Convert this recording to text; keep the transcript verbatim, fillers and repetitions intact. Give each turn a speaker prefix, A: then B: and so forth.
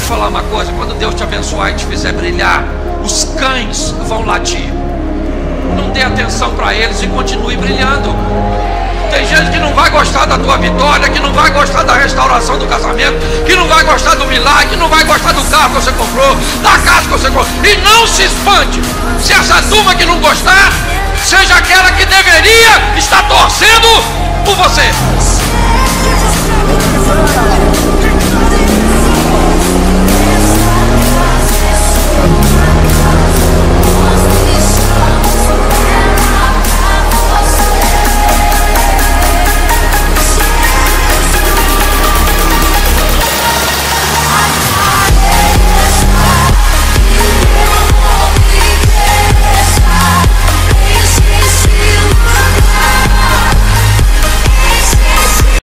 A: falar uma coisa: quando Deus te abençoar e te fizer brilhar, os cães vão latir. Não dê atenção para eles e continue brilhando. Tem gente que não vai gostar da tua vitória, que não vai gostar da restauração do casamento, que não vai gostar do milagre, que não vai gostar do carro que você comprou, da casa que você comprou. E não se espante se essa turma que não gostar seja aquela que deveria estar torcendo por você.